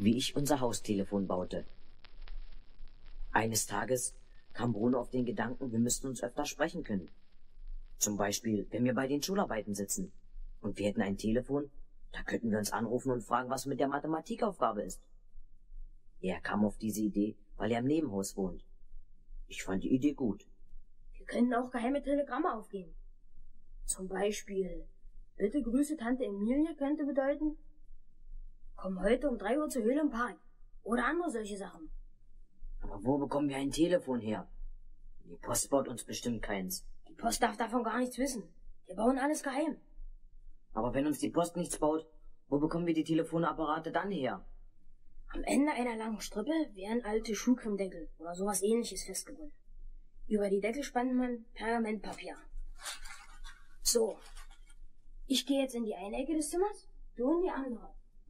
wie ich unser Haustelefon baute. Eines Tages kam Bruno auf den Gedanken, wir müssten uns öfter sprechen können. Zum Beispiel, wenn wir bei den Schularbeiten sitzen und wir hätten ein Telefon, da könnten wir uns anrufen und fragen, was mit der Mathematikaufgabe ist. Er kam auf diese Idee, weil er im Nebenhaus wohnt. Ich fand die Idee gut. Wir können auch geheime Telegramme aufgeben. Zum Beispiel, bitte grüße Tante Emilie könnte bedeuten, komm heute um 3 Uhr zur Höhle im Park. Oder andere solche Sachen. Aber wo bekommen wir ein Telefon her? Die Post baut uns bestimmt keins. Die Post darf davon gar nichts wissen. Wir bauen alles geheim. Aber wenn uns die Post nichts baut, wo bekommen wir die Telefonapparate dann her? Am Ende einer langen Strippe wären alte Schuhcremedeckel oder sowas ähnliches festgebunden. Über die Deckel spannt man Pergamentpapier. So. Ich gehe jetzt in die eine Ecke des Zimmers, du in die andere.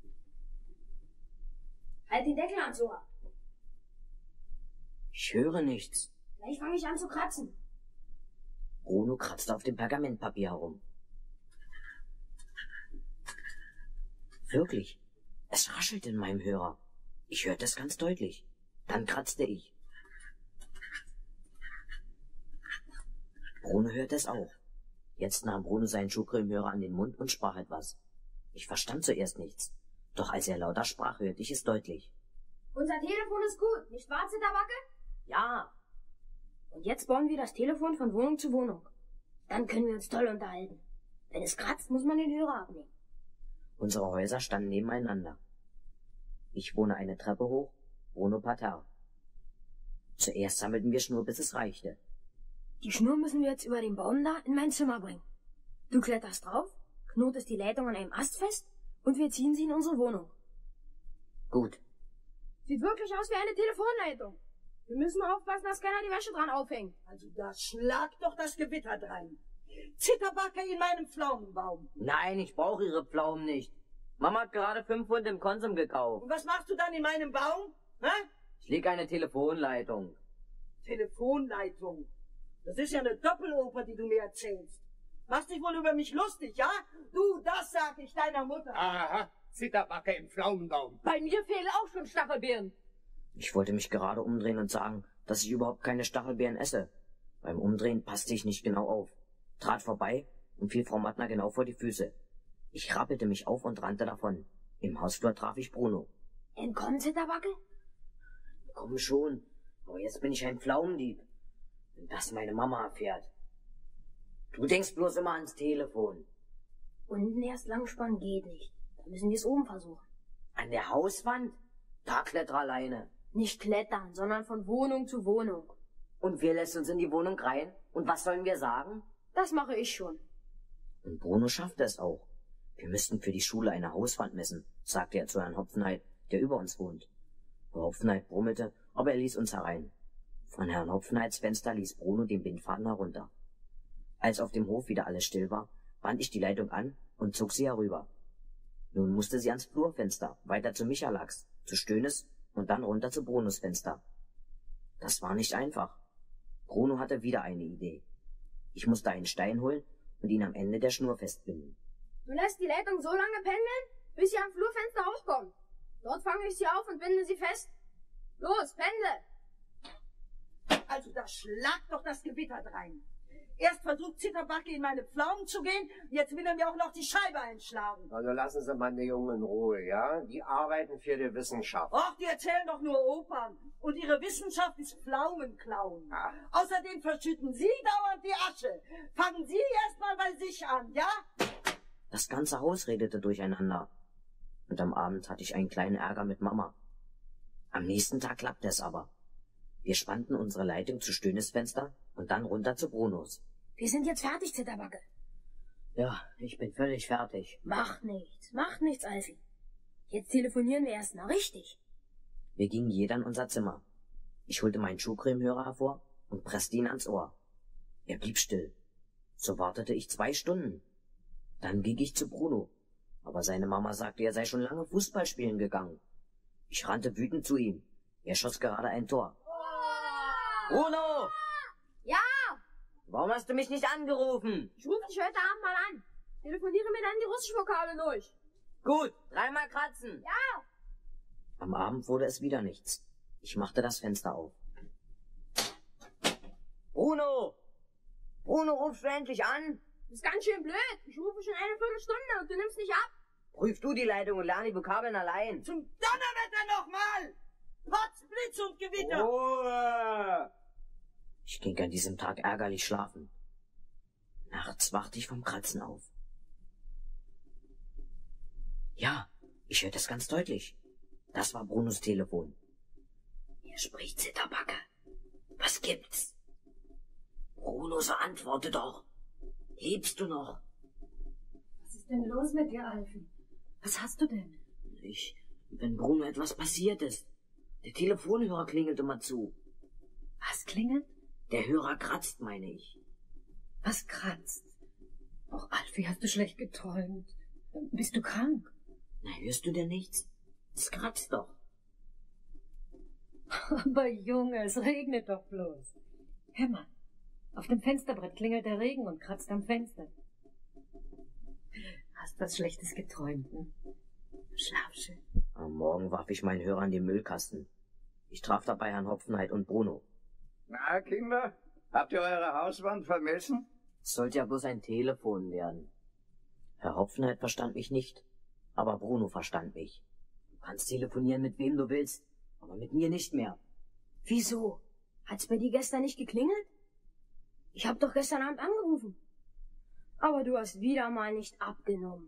Halt den Deckel an, Sora. Ich höre nichts. Gleich fange ich an zu kratzen. Bruno kratzte auf dem Pergamentpapier herum. Wirklich, es raschelte in meinem Hörer. Ich hörte es ganz deutlich. Dann kratzte ich. Bruno hörte es auch. Jetzt nahm Bruno seinen Schuhcremehörer an den Mund und sprach etwas. Ich verstand zuerst nichts. Doch als er lauter sprach, hörte ich es deutlich. Unser Telefon ist gut, nicht wahr, Zitterbacke? Ja. Und jetzt bauen wir das Telefon von Wohnung zu Wohnung. Dann können wir uns toll unterhalten. Wenn es kratzt, muss man den Hörer abnehmen. Unsere Häuser standen nebeneinander. Ich wohne eine Treppe hoch, Bruno parterre. Zuerst sammelten wir Schnur, bis es reichte. Die Schnur müssen wir jetzt über den Baum da in mein Zimmer bringen. Du kletterst drauf, knotest die Leitung an einem Ast fest und wir ziehen sie in unsere Wohnung. Gut. Sieht wirklich aus wie eine Telefonleitung. Wir müssen aufpassen, dass keiner die Wäsche dran aufhängt. Also da schlagt doch das Gewitter drein. Zitterbacke in meinem Pflaumenbaum. Nein, ich brauche Ihre Pflaumen nicht. Mama hat gerade 5 Pfund im Konsum gekauft. Und was machst du dann in meinem Baum? Hä? Ich lege eine Telefonleitung. Telefonleitung. Das ist ja eine Doppeloper, die du mir erzählst. Machst dich wohl über mich lustig, ja? Du, das sag ich deiner Mutter. Aha, Zitterbacke im Pflaumenbaum. Bei mir fehlen auch schon Stachelbeeren. Ich wollte mich gerade umdrehen und sagen, dass ich überhaupt keine Stachelbeeren esse. Beim Umdrehen passte ich nicht genau auf, trat vorbei und fiel Frau Mattner genau vor die Füße. Ich rappelte mich auf und rannte davon. Im Hausflur traf ich Bruno. Entkommen, Zitterbacke? Komm schon, aber jetzt bin ich ein Pflaumendieb. Wenn das meine Mama erfährt. Du denkst bloß immer ans Telefon. Unten erst langspannen geht nicht. Da müssen wir es oben versuchen. An der Hauswand? Da kletter alleine. Nicht klettern, sondern von Wohnung zu Wohnung. Und wer lässt uns in die Wohnung rein? Und was sollen wir sagen? Das mache ich schon. Und Bruno schaffte es auch. Wir müssten für die Schule eine Hauswand messen, sagte er zu Herrn Hopfenheit, der über uns wohnt. Herr Hopfenheit brummelte, aber er ließ uns herein. Von Herrn Hopfenheits Fenster ließ Bruno den Bindfaden herunter. Als auf dem Hof wieder alles still war, band ich die Leitung an und zog sie herüber. Nun musste sie ans Flurfenster, weiter zu Michalax, zu Stönes und dann runter zu Brunos Fenster. Das war nicht einfach. Bruno hatte wieder eine Idee. Ich musste einen Stein holen und ihn am Ende der Schnur festbinden. Du lässt die Leitung so lange pendeln, bis sie am Flurfenster hochkommt. Dort fange ich sie auf und binde sie fest. Los, pendel! Also da schlagt doch das Gewitter drein. Erst versucht Zitterbacke in meine Pflaumen zu gehen, jetzt will er mir auch noch die Scheibe einschlagen. Also lassen Sie mal die Jungen in Ruhe, ja? Die arbeiten für die Wissenschaft. Och, die erzählen doch nur Opern. Und ihre Wissenschaft ist Pflaumenklauen. Ach. Außerdem verschütten Sie dauernd die Asche. Fangen Sie erst mal bei sich an, ja? Das ganze Haus redete durcheinander. Und am Abend hatte ich einen kleinen Ärger mit Mama. Am nächsten Tag klappte es aber. Wir spannten unsere Leitung zu Stönes Fenster und dann runter zu Brunos. Wir sind jetzt fertig, Zitterbacke. Ja, ich bin völlig fertig. Macht nichts, Alfie. Jetzt telefonieren wir erst mal richtig. Wir gingen jeder in unser Zimmer. Ich holte meinen Schuhcremehörer hervor und presste ihn ans Ohr. Er blieb still. So wartete ich 2 Stunden. Dann ging ich zu Bruno, aber seine Mama sagte, er sei schon lange Fußball spielen gegangen. Ich rannte wütend zu ihm. Er schoss gerade ein Tor. Bruno! Ja! Warum hast du mich nicht angerufen? Ich rufe dich heute Abend mal an. Telefoniere mir dann die russische Vokabel durch. Gut, 3-mal kratzen. Ja! Am Abend wurde es wieder nichts. Ich machte das Fenster auf. Bruno! Bruno, rufst du endlich an? Das ist ganz schön blöd. Ich rufe schon eine Viertelstunde und du nimmst nicht ab. Prüf du die Leitung und lerne die Vokabeln allein. Zum Donnerwetter nochmal! Potz, Blitz und Gewitter! Ruhe! Ich ging an diesem Tag ärgerlich schlafen. Nachts wachte ich vom Kratzen auf. Ja, ich hörte es ganz deutlich. Das war Brunos Telefon. Hier spricht Zitterbacke. Was gibt's? Bruno, so antworte doch. Lebst du noch? Was ist denn los mit dir, Alfie? Was hast du denn? Wenn Bruno etwas passiert ist. Der Telefonhörer klingelt immer zu. Was klingelt? Der Hörer kratzt, meine ich. Was kratzt? Och, Alfie, hast du schlecht geträumt? Bist du krank? Na, hörst du denn nichts? Es kratzt doch. Aber Junge, es regnet doch bloß. Hör mal, auf dem Fensterbrett klingelt der Regen und kratzt am Fenster. Hast was Schlechtes geträumt, ne? Schlaf schön. Am Morgen warf ich meinen Hörer in den Müllkasten. Ich traf dabei Herrn Hopfenheit und Bruno. Na, Kinder, habt ihr eure Hauswand vermessen? Es sollte ja bloß ein Telefon werden. Herr Hopfenheit verstand mich nicht, aber Bruno verstand mich. Du kannst telefonieren mit wem du willst, aber mit mir nicht mehr. Wieso? Hat's bei dir gestern nicht geklingelt? Ich hab doch gestern Abend angerufen. Aber du hast wieder mal nicht abgenommen.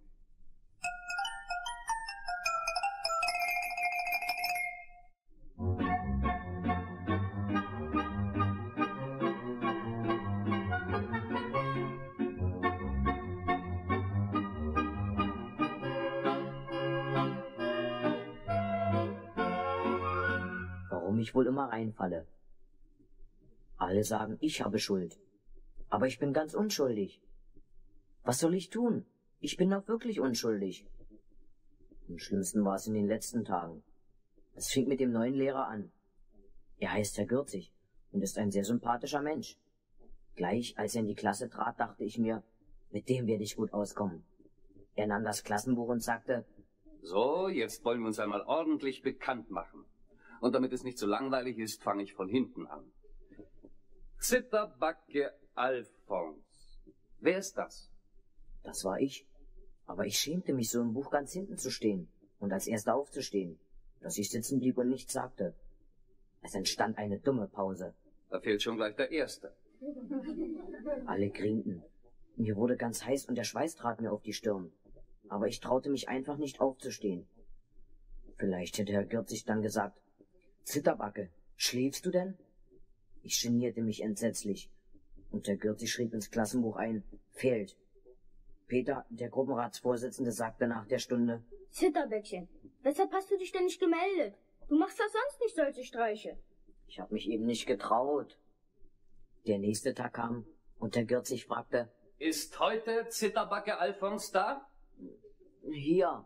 Warum ich wohl immer reinfalle. Alle sagen, ich habe Schuld. Aber ich bin ganz unschuldig. Was soll ich tun? Ich bin doch wirklich unschuldig. Am schlimmsten war es in den letzten Tagen. Es fing mit dem neuen Lehrer an. Er heißt Herr Gürzig und ist ein sehr sympathischer Mensch. Gleich als er in die Klasse trat, dachte ich mir, mit dem werde ich gut auskommen. Er nahm das Klassenbuch und sagte, so, jetzt wollen wir uns einmal ordentlich bekannt machen. Und damit es nicht so langweilig ist, fange ich von hinten an. Zitterbacke Alfons. Wer ist das? Das war ich. Aber ich schämte mich, so im Buch ganz hinten zu stehen und als Erster aufzustehen, dass ich sitzen blieb und nichts sagte. Es entstand eine dumme Pause. Da fehlt schon gleich der Erste. Alle grinten. Mir wurde ganz heiß und der Schweiß trat mir auf die Stirn. Aber ich traute mich einfach nicht aufzustehen. Vielleicht hätte Herr Gürzig dann gesagt, Zitterbacke, schläfst du denn? Ich genierte mich entsetzlich. Und Herr Gürzig schrieb ins Klassenbuch ein, fehlt. Peter, der Gruppenratsvorsitzende, sagte nach der Stunde, Zitterbäckchen, weshalb hast du dich denn nicht gemeldet? Du machst doch sonst nicht solche Streiche. Ich habe mich eben nicht getraut. Der nächste Tag kam und Herr Gürzig fragte, ist heute Zitterbacke Alfons da? Hier.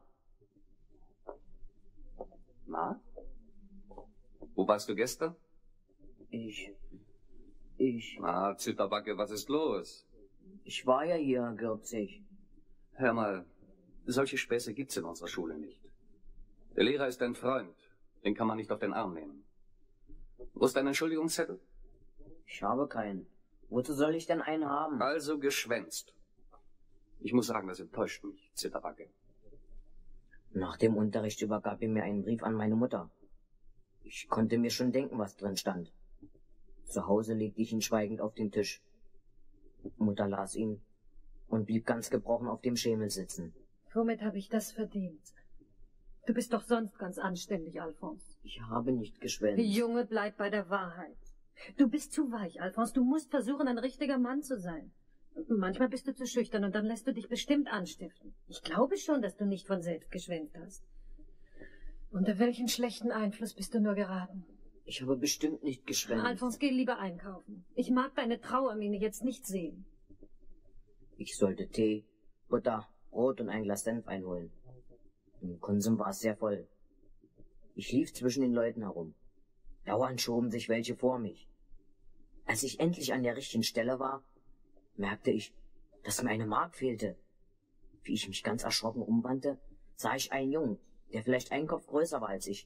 Na? Wo warst du gestern? Ich Na, Zitterbacke, was ist los? war ja hier, Herr Gürzig. Hör mal, solche Späße gibt's in unserer Schule nicht. Der Lehrer ist ein Freund. Den kann man nicht auf den Arm nehmen. Wo ist dein Entschuldigungszettel? Ich habe keinen. Wozu soll ich denn einen haben? Also geschwänzt. Ich muss sagen, das enttäuscht mich, Zitterbacke. Nach dem Unterricht übergab er mir einen Brief an meine Mutter. Ich konnte mir schon denken, was drin stand. Zu Hause legte ich ihn schweigend auf den Tisch. Mutter las ihn und blieb ganz gebrochen auf dem Schemel sitzen. Womit habe ich das verdient? Du bist doch sonst ganz anständig, Alfons. Ich habe nicht geschwänzt. Junge, bleib bei der Wahrheit. Du bist zu weich, Alfons. Du musst versuchen, ein richtiger Mann zu sein. Manchmal bist du zu schüchtern und dann lässt du dich bestimmt anstiften. Ich glaube schon, dass du nicht von selbst geschwänzt hast. Unter welchen schlechten Einfluss bist du nur geraten? Ich habe bestimmt nicht geschwänzt. Alfons, geh lieber einkaufen. Ich mag deine Trauermiene jetzt nicht sehen. Ich sollte Tee, Butter, Brot und ein Glas Senf einholen. Im Konsum war es sehr voll. Ich lief zwischen den Leuten herum. Dauernd schoben sich welche vor mich. Als ich endlich an der richtigen Stelle war, merkte ich, dass mir eine Mark fehlte. Wie ich mich ganz erschrocken umwandte, sah ich einen Jungen, der vielleicht einen Kopf größer war als ich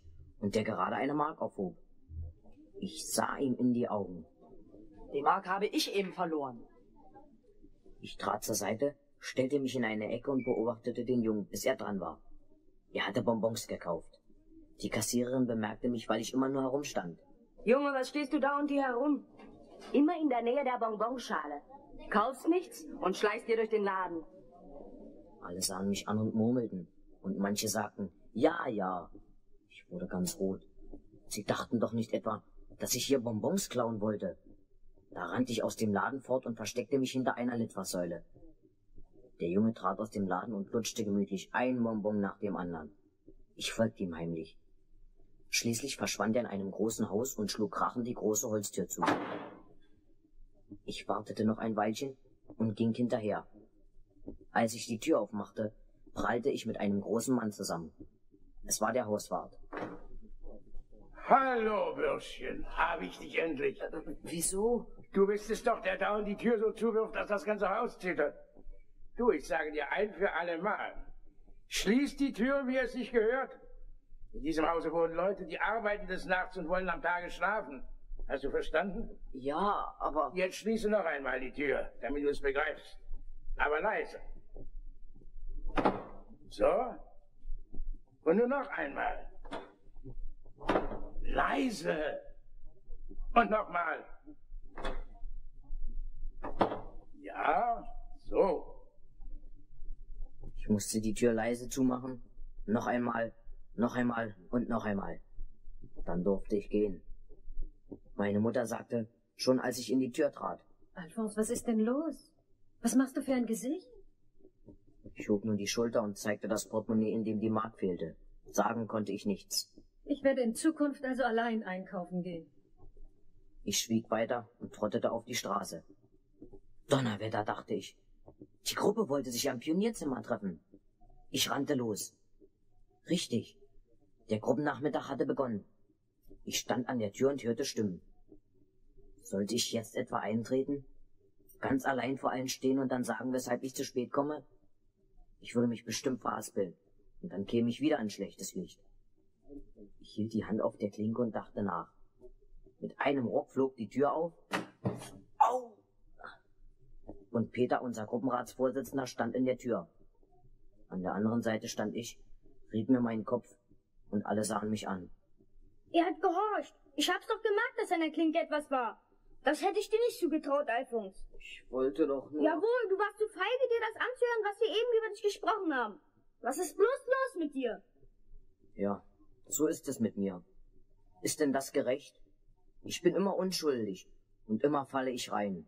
und der gerade eine Mark aufhob. Ich sah ihm in die Augen. Die Mark habe ich eben verloren. Ich trat zur Seite, stellte mich in eine Ecke und beobachtete den Jungen, bis er dran war. Er hatte Bonbons gekauft. Die Kassiererin bemerkte mich, weil ich immer nur herumstand. Junge, was stehst du da und hier herum? Immer in der Nähe der Bonbonschale. Kaufst nichts und schleichst dir durch den Laden. Alle sahen mich an und murmelten. Und manche sagten, ja, ja. Ich wurde ganz rot. Sie dachten doch nicht etwa, dass ich hier Bonbons klauen wollte. Da rannte ich aus dem Laden fort und versteckte mich hinter einer Litfaßsäule. Der Junge trat aus dem Laden und lutschte gemütlich ein Bonbon nach dem anderen. Ich folgte ihm heimlich. Schließlich verschwand er in einem großen Haus und schlug krachend die große Holztür zu. Ich wartete noch ein Weilchen und ging hinterher. Als ich die Tür aufmachte, prallte ich mit einem großen Mann zusammen. Es war der Hauswart. Hallo, Bürschchen, habe ich dich endlich. Wieso? Du bist es doch, der dauernd die Tür so zuwirft, dass das ganze Haus zittert. Du, ich sage dir ein für alle Mal. Schließ die Tür, wie es sich gehört. In diesem Hause wohnen Leute, die arbeiten des Nachts und wollen am Tage schlafen. Hast du verstanden? Ja, aber... Jetzt schließe noch einmal die Tür, damit du es begreifst. Aber leise. So. Und nur noch einmal. Leise. Und nochmal. Ja, so. Ich musste die Tür leise zumachen. Noch einmal und noch einmal. Dann durfte ich gehen. Meine Mutter sagte, schon als ich in die Tür trat. Alfons, was ist denn los? Was machst du für ein Gesicht? Ich hob nur die Schulter und zeigte das Portemonnaie, in dem die Mark fehlte. Sagen konnte ich nichts. Ich werde in Zukunft also allein einkaufen gehen. Ich schwieg weiter und trottete auf die Straße. Donnerwetter, dachte ich. Die Gruppe wollte sich am Pionierzimmer treffen. Ich rannte los. Richtig. Der Gruppennachmittag hatte begonnen. Ich stand an der Tür und hörte Stimmen. Sollte ich jetzt etwa eintreten? Ganz allein vor allen stehen und dann sagen, weshalb ich zu spät komme? Ich würde mich bestimmt verhaspeln. Und dann käme ich wieder in schlechtes Licht. Ich hielt die Hand auf der Klinke und dachte nach. Mit einem Ruck flog die Tür auf. Au! Und Peter, unser Gruppenratsvorsitzender, stand in der Tür. An der anderen Seite stand ich, rieb mir meinen Kopf und alle sahen mich an. Er hat gehorcht. Ich hab's doch gemerkt, dass an der Klinke etwas war. Das hätte ich dir nicht zugetraut, Alfons. Ich wollte doch nur... Jawohl, du warst zu feige, dir das anzuhören, was wir eben über dich gesprochen haben. Was ist bloß los mit dir? Ja, so ist es mit mir. Ist denn das gerecht? Ich bin immer unschuldig und immer falle ich rein.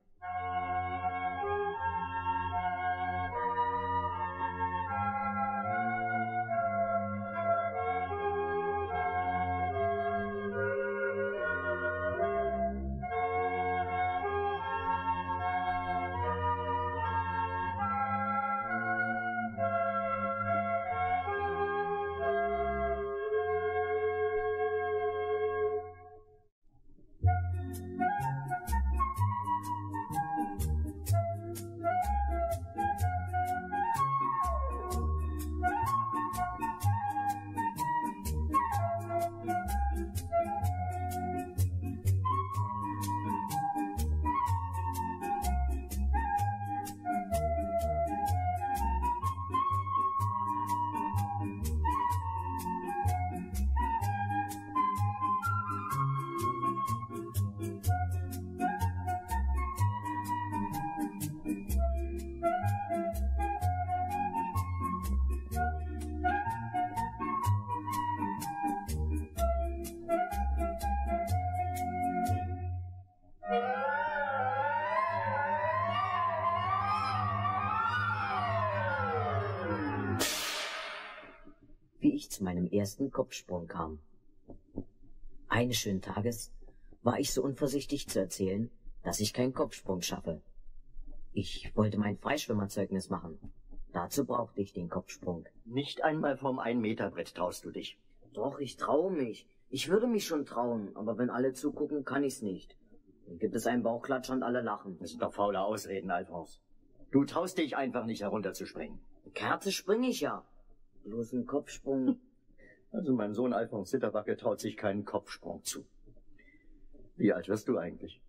Wie ich zu meinem ersten Kopfsprung kam. Eines schönen Tages war ich so unvorsichtig zu erzählen, dass ich keinen Kopfsprung schaffe. Ich wollte mein Freischwimmerzeugnis machen. Dazu brauchte ich den Kopfsprung. Nicht einmal vom 1-Meter-Brett traust du dich. Doch, ich traue mich. Ich würde mich schon trauen, aber wenn alle zugucken, kann ich's nicht. Dann gibt es einen Bauchklatsch und alle lachen. Das sind doch faule Ausreden, Alfons. Du traust dich einfach nicht herunterzuspringen. Kerze springe ich ja. Bloß ein Kopfsprung. Also mein Sohn Alfons Zitterbacke traut sich keinen Kopfsprung zu. Wie alt wirst du eigentlich?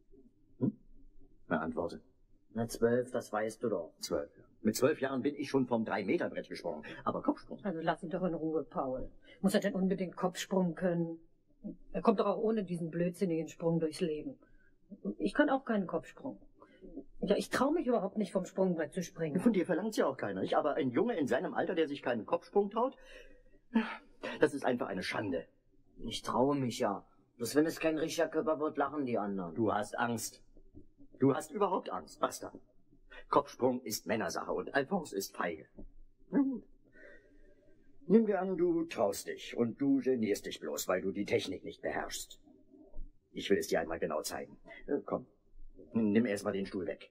Na, antworte. Na, 12, das weißt du doch. 12. Mit 12 Jahren bin ich schon vom 3-Meter-Brett gesprungen. Aber Kopfsprung. Also lass ihn doch in Ruhe, Paul. Muss er denn unbedingt Kopfsprung können? Er kommt doch auch ohne diesen blödsinnigen Sprung durchs Leben. Ich kann auch keinen Kopfsprung. Ja, ich traue mich überhaupt nicht, vom Sprungbrett zu springen. Von dir verlangt's ja auch keiner, nicht? Aber ein Junge in seinem Alter, der sich keinen Kopfsprung traut, das ist einfach eine Schande. Ich traue mich ja. Bloß wenn es kein richtiger Körper wird, lachen die anderen. Du hast Angst. Du hast überhaupt Angst. Basta. Kopfsprung ist Männersache und Alfons ist feige. Na gut. Nimm dir an, du traust dich und du genierst dich bloß, weil du die Technik nicht beherrschst. Ich will es dir einmal genau zeigen. Komm, nimm erst mal den Stuhl weg.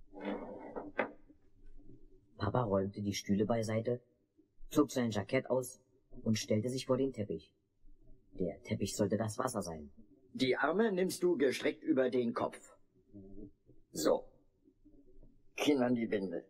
Papa räumte die Stühle beiseite, zog sein Jackett aus und stellte sich vor den Teppich. Der Teppich sollte das Wasser sein. Die Arme nimmst du gestreckt über den Kopf. So. Kinn an die Binde.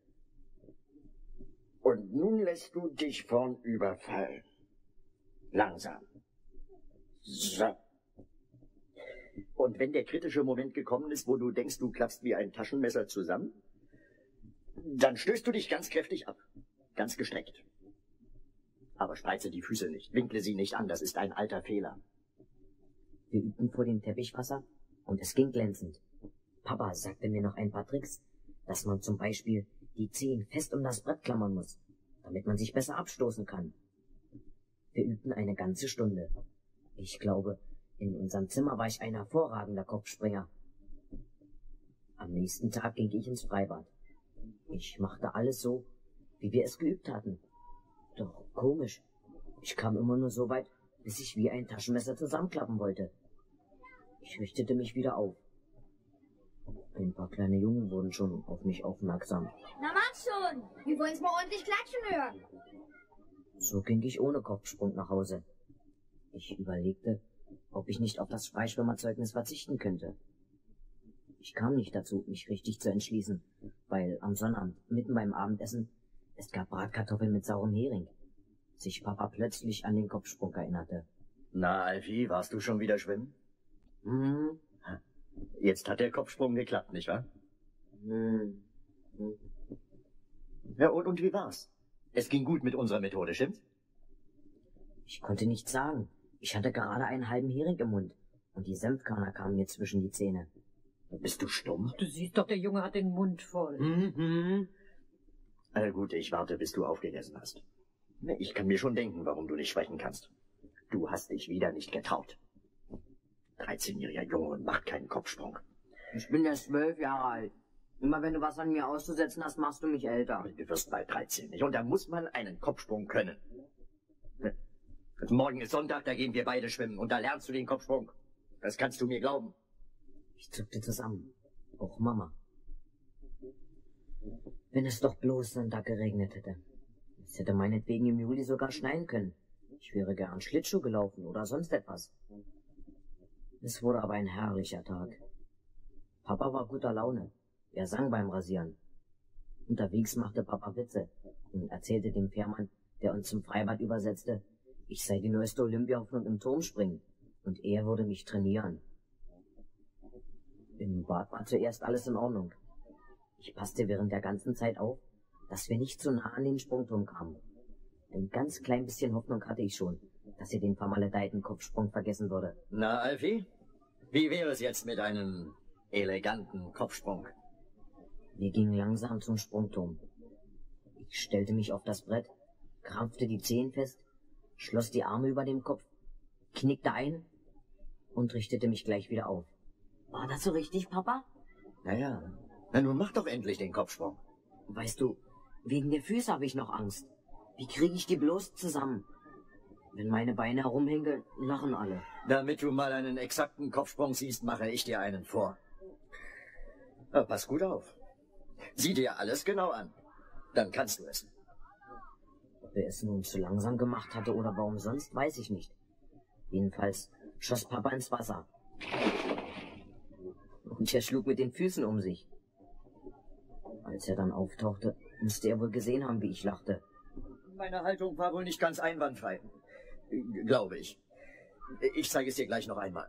Und nun lässt du dich vornüber fallen. Langsam. So. Und wenn der kritische Moment gekommen ist, wo du denkst, du klappst wie ein Taschenmesser zusammen, dann stößt du dich ganz kräftig ab. Ganz gestreckt. Aber spreize die Füße nicht, winkle sie nicht an, das ist ein alter Fehler. Wir übten vor dem Teppichwasser und es ging glänzend. Papa sagte mir noch ein paar Tricks, dass man zum Beispiel die Zehen fest um das Brett klammern muss, damit man sich besser abstoßen kann. Wir übten eine ganze Stunde. Ich glaube, in unserem Zimmer war ich ein hervorragender Kopfspringer. Am nächsten Tag ging ich ins Freibad. Ich machte alles so, wie wir es geübt hatten. Doch komisch, ich kam immer nur so weit, bis ich wie ein Taschenmesser zusammenklappen wollte. Ich richtete mich wieder auf. Ein paar kleine Jungen wurden schon auf mich aufmerksam. Na mach schon, wir wollen's mal ordentlich klatschen hören. So ging ich ohne Kopfsprung nach Hause. Ich überlegte, ob ich nicht auf das Freischwimmerzeugnis verzichten könnte. Ich kam nicht dazu, mich richtig zu entschließen, weil am Sonnabend, mitten beim Abendessen, es gab Bratkartoffeln mit saurem Hering. Sich Papa plötzlich an den Kopfsprung erinnerte. Na, Alfie, warst du schon wieder schwimmen? Jetzt hat der Kopfsprung geklappt, nicht wahr? Ja, und wie war's? Es ging gut mit unserer Methode, stimmt's? Ich konnte nichts sagen. Ich hatte gerade einen halben Hering im Mund und die Senfkörner kamen mir zwischen die Zähne. Bist du stumm? Du siehst doch, der Junge hat den Mund voll. Gut, ich warte, bis du aufgegessen hast. Ich kann mir schon denken, warum du nicht sprechen kannst. Du hast dich wieder nicht getraut. 13-jähriger Junge und macht keinen Kopfsprung. Ich bin erst 12 Jahre alt. Immer wenn du was an mir auszusetzen hast, machst du mich älter. Du wirst bald 13, nicht? Und da muss man einen Kopfsprung können. Morgen ist Sonntag, da gehen wir beide schwimmen und da lernst du den Kopfsprung. Das kannst du mir glauben. Ich zuckte zusammen. Auch Mama. Wenn es doch bloß Sonntag geregnet hätte. Es hätte meinetwegen im Juli sogar schneien können. Ich wäre gern Schlittschuh gelaufen oder sonst etwas. Es wurde aber ein herrlicher Tag. Papa war guter Laune. Er sang beim Rasieren. Unterwegs machte Papa Witze und erzählte dem Fährmann, der uns zum Freibad übersetzte, ich sei die neueste Olympiahoffnung im Turmspringen und er würde mich trainieren. Im Bad war zuerst alles in Ordnung. Ich passte während der ganzen Zeit auf, dass wir nicht zu nah an den Sprungturm kamen. Ein ganz klein bisschen Hoffnung hatte ich schon, dass er den vermaledeiten Kopfsprung vergessen würde. Na, Alfie, wie wäre es jetzt mit einem eleganten Kopfsprung? Wir gingen langsam zum Sprungturm. Ich stellte mich auf das Brett, krampfte die Zehen fest, schloss die Arme über dem Kopf, knickte ein und richtete mich gleich wieder auf. War das so richtig, Papa? Naja, na nun mach doch endlich den Kopfsprung. Weißt du, wegen der Füße habe ich noch Angst. Wie kriege ich die bloß zusammen? Wenn meine Beine herumhängen, lachen alle. Damit du mal einen exakten Kopfsprung siehst, mache ich dir einen vor. Aber pass gut auf. Sieh dir alles genau an. Dann kannst du es. Ob er es nun zu langsam gemacht hatte oder warum sonst, weiß ich nicht. Jedenfalls schoss Papa ins Wasser. Und er schlug mit den Füßen um sich. Als er dann auftauchte, musste er wohl gesehen haben, wie ich lachte. Meine Haltung war wohl nicht ganz einwandfrei. Glaube ich. Ich zeige es dir gleich noch einmal.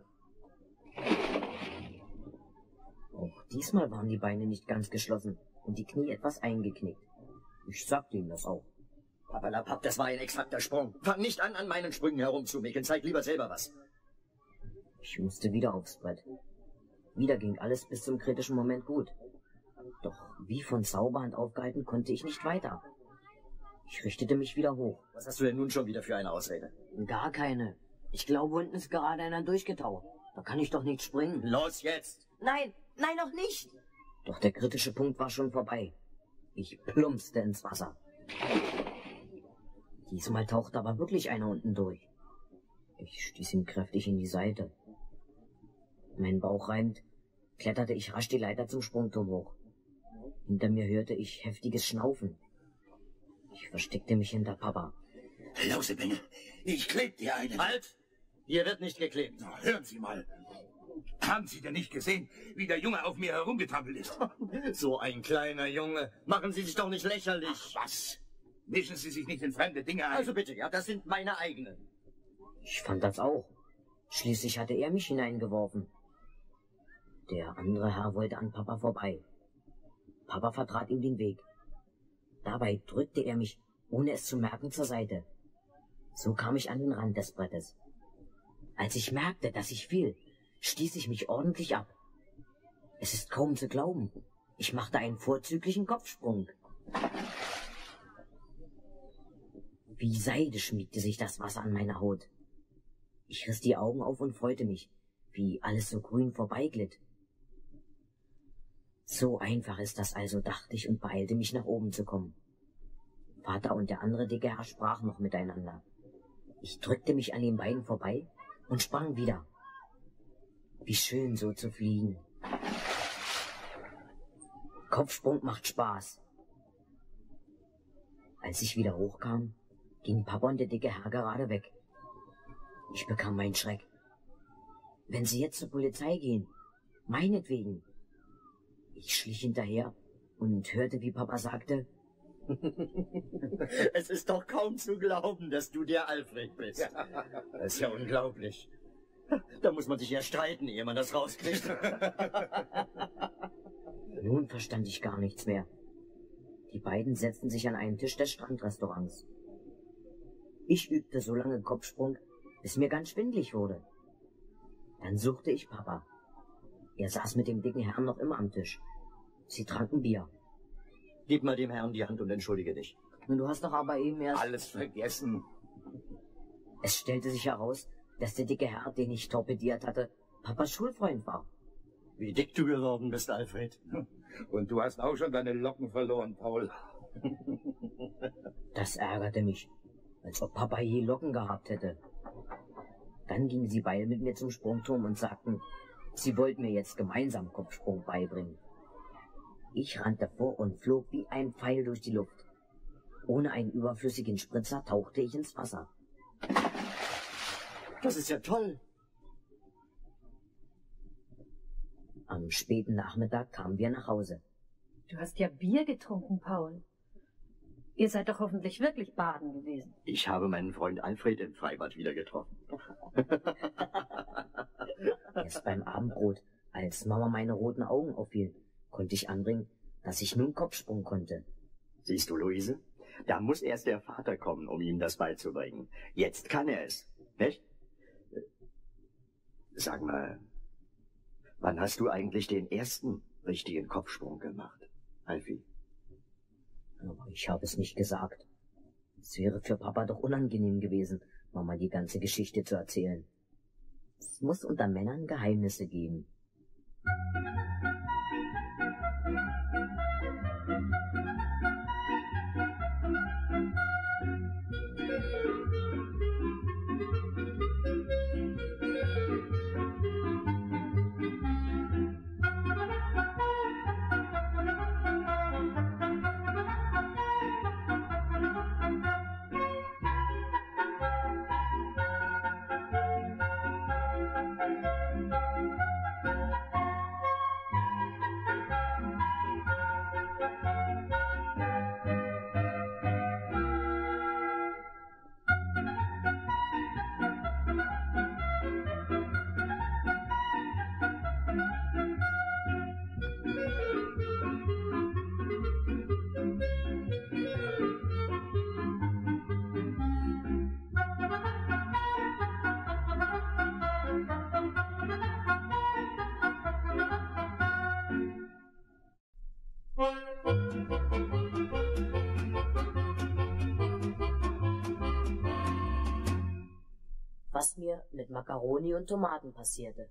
Auch diesmal waren die Beine nicht ganz geschlossen und die Knie etwas eingeknickt. Ich sagte ihm das auch. Papalapap, das war ein exakter Sprung. Fang nicht an meinen Sprüngen herumzumäkeln. Zeig lieber selber was. Ich musste wieder aufs Brett. Wieder ging alles bis zum kritischen Moment gut. Doch wie von Zauberhand aufgehalten, konnte ich nicht weiter. Ich richtete mich wieder hoch. Was hast du denn nun schon wieder für eine Ausrede? Gar keine. Ich glaube, unten ist gerade einer durchgetaucht. Da kann ich doch nicht springen. Los jetzt! Nein, nein, noch nicht! Doch der kritische Punkt war schon vorbei. Ich plumpste ins Wasser. Diesmal tauchte aber wirklich einer unten durch. Ich stieß ihn kräftig in die Seite. Mein Bauch reibend, kletterte ich rasch die Leiter zum Sprungturm hoch. Hinter mir hörte ich heftiges Schnaufen. Ich versteckte mich hinter Papa. Herr Lausebengel, ich kleb dir einen. Halt! Hier wird nicht geklebt. Na, hören Sie mal. Haben Sie denn nicht gesehen, wie der Junge auf mir herumgetrampelt ist? So ein kleiner Junge. Machen Sie sich doch nicht lächerlich. Ach, was? Mischen Sie sich nicht in fremde Dinge ein. Also bitte, ja, das sind meine eigenen. Ich fand das auch. Schließlich hatte er mich hineingeworfen. Der andere Herr wollte an Papa vorbei. Papa vertrat ihm den Weg. Dabei drückte er mich, ohne es zu merken, zur Seite. So kam ich an den Rand des Brettes. Als ich merkte, dass ich fiel, stieß ich mich ordentlich ab. Es ist kaum zu glauben. Ich machte einen vorzüglichen Kopfsprung. Wie Seide schmiegte sich das Wasser an meine Haut. Ich riss die Augen auf und freute mich, wie alles so grün vorbeiglitt. So einfach ist das also, dachte ich und beeilte mich, nach oben zu kommen. Vater und der andere dicke Herr sprachen noch miteinander. Ich drückte mich an den beiden vorbei und sprang wieder. Wie schön, so zu fliegen. Kopfsprung macht Spaß. Als ich wieder hochkam, gingen Papa und der dicke Herr gerade weg. Ich bekam meinen Schreck. Wenn Sie jetzt zur Polizei gehen, meinetwegen. Ich schlich hinterher und hörte, wie Papa sagte, es ist doch kaum zu glauben, dass du der Alfred bist. Das ist ja unglaublich. Da muss man sich ja streiten, ehe man das rauskriegt. Nun verstand ich gar nichts mehr. Die beiden setzten sich an einen Tisch des Strandrestaurants. Ich übte so lange Kopfsprung, bis mir ganz schwindlig wurde. Dann suchte ich Papa. Er saß mit dem dicken Herrn noch immer am Tisch. Sie tranken Bier. Gib mal dem Herrn die Hand und entschuldige dich. Du hast doch aber eben erst... Alles vergessen. Es stellte sich heraus, dass der dicke Herr, den ich torpediert hatte, Papas Schulfreund war. Wie dick du geworden bist, Alfred. Und du hast auch schon deine Locken verloren, Paul. Das ärgerte mich, als ob Papa je Locken gehabt hätte. Dann gingen sie beide mit mir zum Sprungturm und sagten, sie wollten mir jetzt gemeinsam Kopfsprung beibringen. Ich rannte vor und flog wie ein Pfeil durch die Luft. Ohne einen überflüssigen Spritzer tauchte ich ins Wasser. Das ist ja toll. Am späten Nachmittag kamen wir nach Hause. Du hast ja Bier getrunken, Paul. Ihr seid doch hoffentlich wirklich baden gewesen. Ich habe meinen Freund Alfred im Freibad wieder getroffen. Erst beim Abendbrot, als Mama meine roten Augen auffiel, konnte ich anbringen, dass ich nun Kopfsprung konnte. Siehst du, Luise? Da muss erst der Vater kommen, um ihm das beizubringen. Jetzt kann er es, nicht? Sag mal, wann hast du eigentlich den ersten richtigen Kopfsprung gemacht, Alfie? Aber ich habe es nicht gesagt. Es wäre für Papa doch unangenehm gewesen, Mama die ganze Geschichte zu erzählen. Es muss unter Männern Geheimnisse geben. was mir mit Macaroni und Tomaten passierte.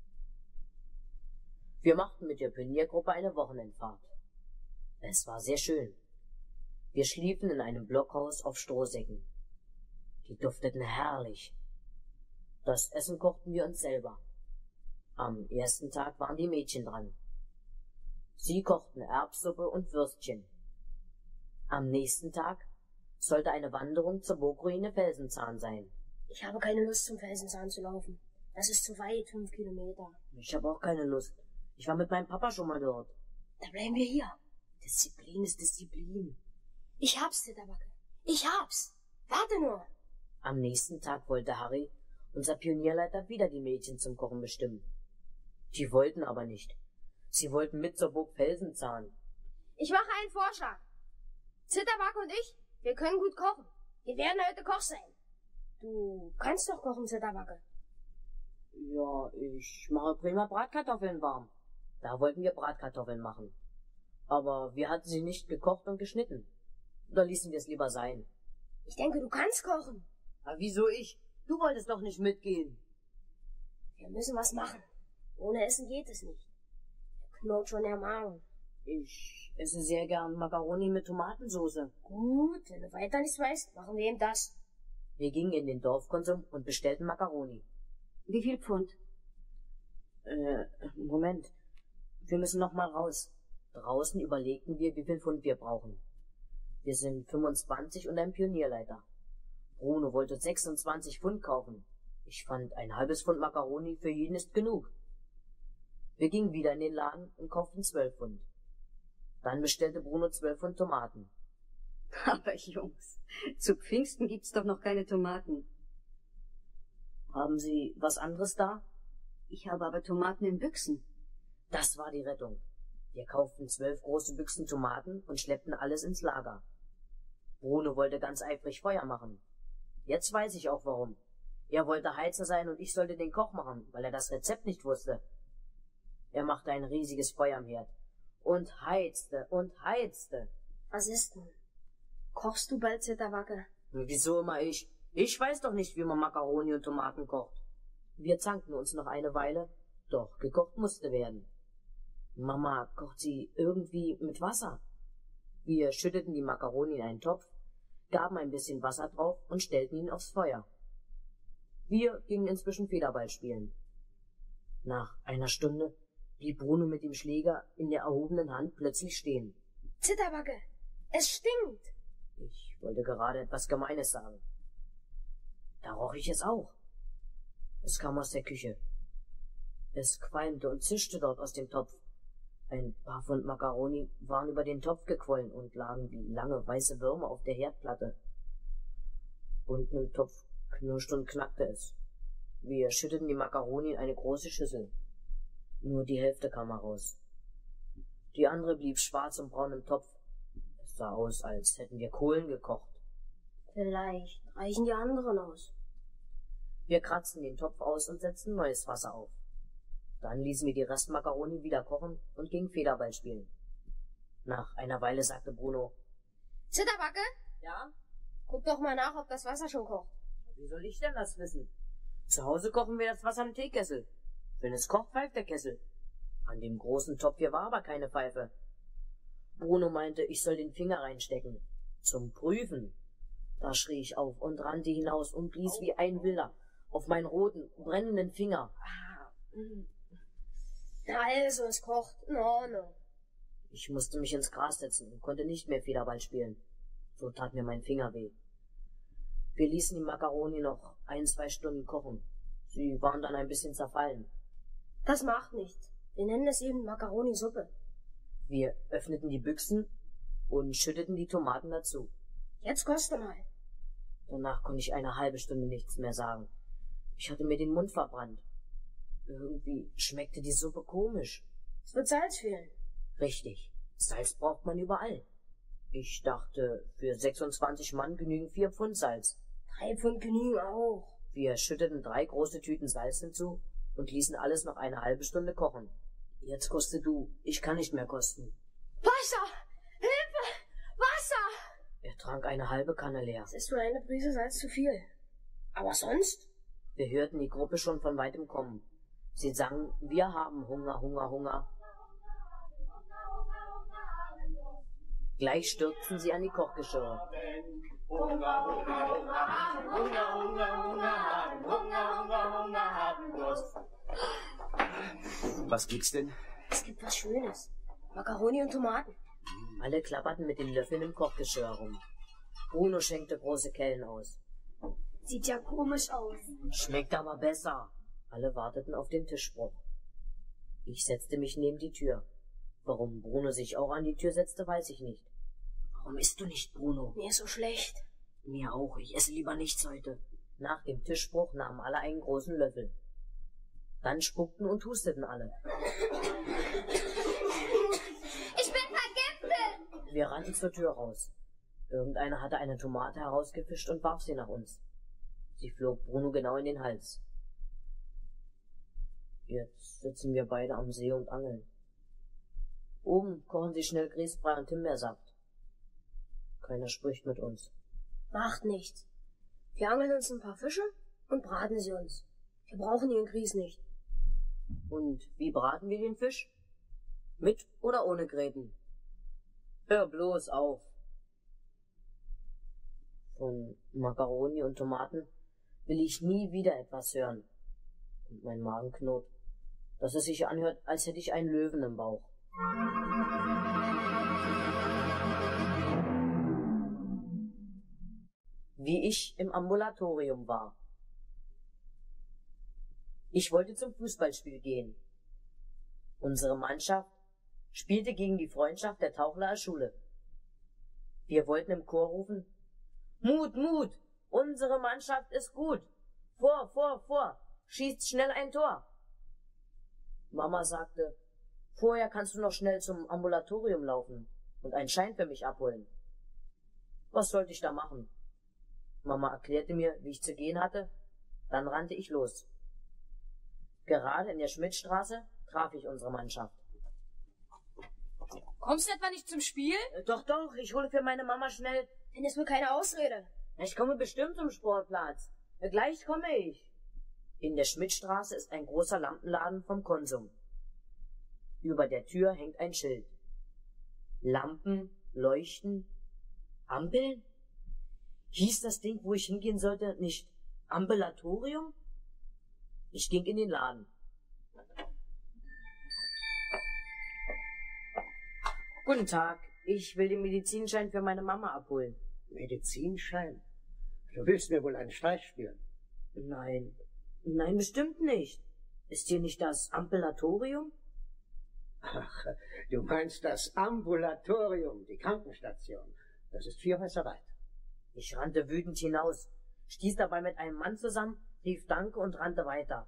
Wir machten mit der Pioniergruppe eine Wochenendfahrt. Es war sehr schön. Wir schliefen in einem Blockhaus auf Strohsäcken. Die dufteten herrlich. Das Essen kochten wir uns selber. Am ersten Tag waren die Mädchen dran. Sie kochten Erbsuppe und Würstchen. Am nächsten Tag sollte eine Wanderung zur Burgruine Felsenzahn sein. Ich habe keine Lust, zum Felsenzahn zu laufen. Das ist zu weit, 5 Kilometer. Ich habe auch keine Lust. Ich war mit meinem Papa schon mal dort. Da bleiben wir hier. Disziplin ist Disziplin. Ich hab's, Zitterbacke. Ich hab's. Warte nur. Am nächsten Tag wollte Harry, unser Pionierleiter, wieder die Mädchen zum Kochen bestimmen. Die wollten aber nicht. Sie wollten mit zur Burg Felsenzahn. Ich mache einen Vorschlag. Zitterbacke und ich, wir können gut kochen. Wir werden heute Koch sein. Du kannst doch kochen, Zitterbacke. Ja, ich mache prima Bratkartoffeln warm. Da wollten wir Bratkartoffeln machen. Aber wir hatten sie nicht gekocht und geschnitten. Da ließen wir es lieber sein. Ich denke, du kannst kochen. Aber wieso ich? Du wolltest doch nicht mitgehen. Wir müssen was machen. Ohne Essen geht es nicht. Mir knurrt schon der Magen. Ich esse sehr gern Macaroni mit Tomatensauce. Gut, wenn du weiter nichts weißt, machen wir eben das. Wir gingen in den Dorfkonsum und bestellten Macaroni. Wie viel Pfund? Moment. Wir müssen noch mal raus. Draußen überlegten wir, wie viel Pfund wir brauchen. Wir sind 25 und ein Pionierleiter. Bruno wollte 26 Pfund kaufen. Ich fand, ein halbes Pfund Macaroni für jeden ist genug. Wir gingen wieder in den Laden und kauften 12 Pfund. Dann bestellte Bruno 12 Pfund Tomaten. Aber Jungs, zu Pfingsten gibt's doch noch keine Tomaten. Haben Sie was anderes da? Ich habe aber Tomaten in Büchsen. Das war die Rettung. Wir kauften 12 große Büchsen Tomaten und schleppten alles ins Lager. Bruno wollte ganz eifrig Feuer machen. Jetzt weiß ich auch warum. Er wollte Heizer sein und ich sollte den Koch machen, weil er das Rezept nicht wusste. Er machte ein riesiges Feuer am Herd und heizte und heizte. Was ist denn? Kochst du bald, Zitterbacke? Wieso immer ich? Ich weiß doch nicht, wie man Macaroni und Tomaten kocht. Wir zankten uns noch eine Weile, doch gekocht musste werden. Mama kocht sie irgendwie mit Wasser. Wir schütteten die Macaroni in einen Topf, gaben ein bisschen Wasser drauf und stellten ihn aufs Feuer. Wir gingen inzwischen Federball spielen. Nach einer Stunde blieb Bruno mit dem Schläger in der erhobenen Hand plötzlich stehen. Zitterbacke, es stinkt. Ich wollte gerade etwas Gemeines sagen. Da roch ich es auch. Es kam aus der Küche. Es qualmte und zischte dort aus dem Topf. Ein paar Pfund Macaroni waren über den Topf gequollen und lagen wie lange weiße Würmer auf der Herdplatte. Unten im Topf knirschte und knackte es. Wir schütteten die Macaroni in eine große Schüssel. Nur die Hälfte kam heraus. Die andere blieb schwarz und braun im Topf. Es sah aus, als hätten wir Kohlen gekocht. Vielleicht reichen die anderen aus. Wir kratzten den Topf aus und setzten neues Wasser auf. Dann ließen wir die Restmacaroni wieder kochen und gingen Federball spielen. Nach einer Weile sagte Bruno: Zitterbacke? Ja? Guck doch mal nach, ob das Wasser schon kocht. Wie soll ich denn das wissen? Zu Hause kochen wir das Wasser im Teekessel. Wenn es kocht, pfeift der Kessel. An dem großen Topf hier war aber keine Pfeife. Bruno meinte, ich soll den Finger reinstecken. Zum Prüfen. Da schrie ich auf und rannte hinaus und blies wie ein Wilder auf meinen roten, brennenden Finger. Also, es kocht. In Ordnung. Ich musste mich ins Gras setzen und konnte nicht mehr Federball spielen. So tat mir mein Finger weh. Wir ließen die Macaroni noch 1-2 Stunden kochen. Sie waren dann ein bisschen zerfallen. Das macht nichts. Wir nennen es eben Macaroni-Suppe. Wir öffneten die Büchsen und schütteten die Tomaten dazu. Jetzt koste mal. Danach konnte ich eine halbe Stunde nichts mehr sagen. Ich hatte mir den Mund verbrannt. Irgendwie schmeckte die Suppe komisch. Es wird Salz fehlen. Richtig. Salz braucht man überall. Ich dachte, für 26 Mann genügen 4 Pfund Salz. 3 Pfund genügen auch. Wir schütteten 3 große Tüten Salz hinzu und ließen alles noch eine halbe Stunde kochen. Jetzt koste du. Ich kann nicht mehr kosten. Wasser! Hilfe! Wasser! Er trank eine halbe Kanne leer. Es ist wohl eine Prise Salz zu viel. Aber sonst? Wir hörten die Gruppe schon von weitem kommen. Sie sangen, wir haben Hunger, Hunger, Hunger. Gleich stürzten sie an die Kochgeschirre. Hunger, Hunger, Hunger haben, Hunger, Hunger, Hunger haben, Hunger, Hunger, Hunger haben Durst. Was gibt's denn? Es gibt was Schönes. Macaroni und Tomaten. Alle klapperten mit den Löffeln im Kochgeschirr herum. Bruno schenkte große Kellen aus. Sieht ja komisch aus. Schmeckt aber besser. Alle warteten auf den Tischbruch. Ich setzte mich neben die Tür. Warum Bruno sich auch an die Tür setzte, weiß ich nicht. Warum isst du nicht, Bruno? Mir ist so schlecht. Mir auch. Ich esse lieber nichts heute. Nach dem Tischbruch nahmen alle einen großen Löffel. Dann spuckten und husteten alle. Ich bin vergiftet! Wir rannten zur Tür raus. Irgendeiner hatte eine Tomate herausgefischt und warf sie nach uns. Sie flog Bruno genau in den Hals. Jetzt sitzen wir beide am See und angeln. Oben kochen sie schnell Grießbrei und Himbeersaft. Keiner spricht mit uns. Macht nichts. Wir angeln uns ein paar Fische und braten sie uns. Wir brauchen ihren Grieß nicht. Und wie braten wir den Fisch? Mit oder ohne Gräten? Hör bloß auf. Von Macaroni und Tomaten will ich nie wieder etwas hören. Und mein Magen knurrt, dass es sich anhört, als hätte ich einen Löwen im Bauch. Wie ich im Ambulatorium war. Ich wollte zum Fußballspiel gehen. Unsere Mannschaft spielte gegen die Freundschaft der Tauchler Schule. Wir wollten im Chor rufen, Mut, Mut, unsere Mannschaft ist gut. Vor, vor, vor, schießt schnell ein Tor. Mama sagte, vorher kannst du noch schnell zum Ambulatorium laufen und einen Schein für mich abholen. Was sollte ich da machen? Mama erklärte mir, wie ich zu gehen hatte, dann rannte ich los. Gerade in der Schmidtstraße traf ich unsere Mannschaft. Kommst du etwa nicht zum Spiel? Doch, ich hole für meine Mama schnell. Denn ist wohl keine Ausrede. Ich komme bestimmt zum Sportplatz. Gleich komme ich. In der Schmidtstraße ist ein großer Lampenladen vom Konsum. Über der Tür hängt ein Schild. Lampen, Leuchten, Ampeln? Hieß das Ding, wo ich hingehen sollte, nicht Ambulatorium? Ich ging in den Laden. Guten Tag, ich will den Medizinschein für meine Mama abholen. Medizinschein? Du willst mir wohl einen Streich spielen? Nein, bestimmt nicht. Ist hier nicht das Ambulatorium? Ach, du meinst das Ambulatorium, die Krankenstation. Das ist 4 Häuser weit. Ich rannte wütend hinaus, stieß dabei mit einem Mann zusammen, rief Danke und rannte weiter.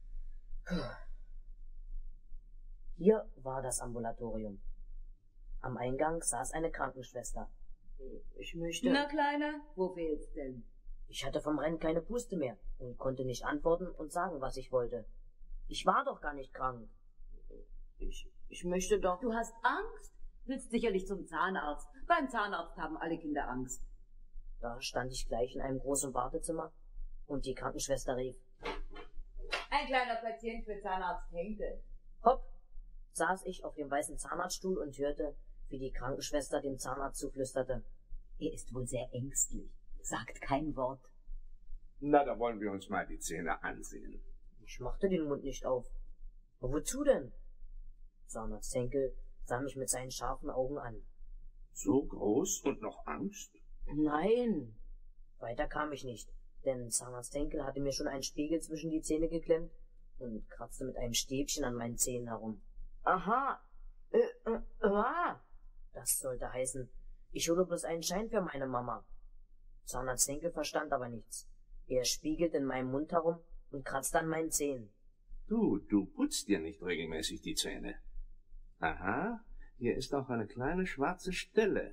Hier war das Ambulatorium. Am Eingang saß eine Krankenschwester. Ich möchte... Na, Kleiner, wo fehlt's denn? Ich hatte vom Rennen keine Puste mehr und konnte nicht antworten und sagen, was ich wollte. Ich war doch gar nicht krank. Ich möchte doch... Du hast Angst? Willst sicherlich zum Zahnarzt. Beim Zahnarzt haben alle Kinder Angst. Da stand ich gleich in einem großen Wartezimmer und die Krankenschwester rief. Ein kleiner Patient für Zahnarzt Henkel. Hopp, saß ich auf dem weißen Zahnarztstuhl und hörte, wie die Krankenschwester dem Zahnarzt zuflüsterte. Er ist wohl sehr ängstlich, sagt kein Wort. Na, da wollen wir uns mal die Zähne ansehen. Ich machte den Mund nicht auf. Aber wozu denn? Zahnarzt Henkel sah mich mit seinen scharfen Augen an. So groß und noch Angst? Nein, weiter kam ich nicht, denn Zahnarzt Henkel hatte mir schon einen Spiegel zwischen die Zähne geklemmt und kratzte mit einem Stäbchen an meinen Zähnen herum. Aha, das sollte heißen, ich hole bloß einen Schein für meine Mama. Zahnarzt Henkel verstand aber nichts. Er spiegelte in meinem Mund herum und kratzte an meinen Zähnen. Du putzt dir nicht regelmäßig die Zähne. Aha, hier ist auch eine kleine schwarze Stelle.